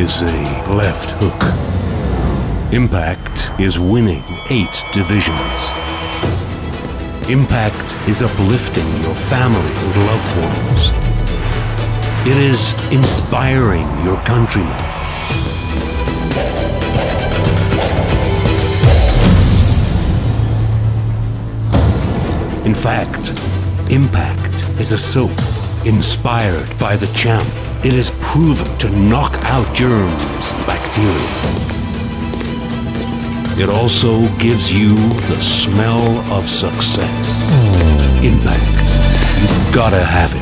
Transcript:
is a left hook. Impact is winning 8 divisions. Impact is uplifting your family and loved ones. It is inspiring your countrymen. In fact, Impact is a soap inspired by the champ. It is proven to knock out germs and bacteria. It also gives you the smell of success. Impact. You've gotta have it.